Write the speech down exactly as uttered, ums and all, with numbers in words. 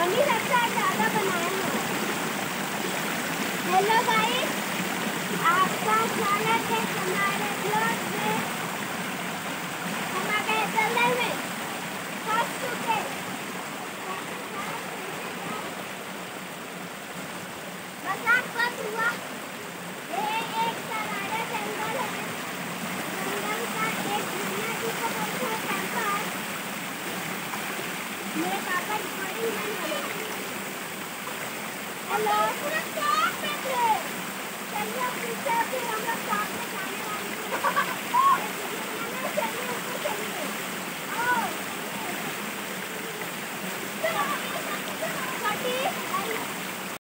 Mummy लगता है ज़्यादा बनाए हैं। हेलो गाइस, आपका स्वागत है हमारे ब्लॉग में। हम आ गए जल्दी में फर्स्ट चुके बस आप बस हुआ। ये एक सरारा जंगल है। जंगल का एक दुनिया की को बोलते हैं टेम्पल। मेरे पापा रिकॉर्डिंग बंद करो। हेलो पूरा शॉप पे थे। चलिए पीछे फिर हम लोग शॉप में जाने वाले हैं।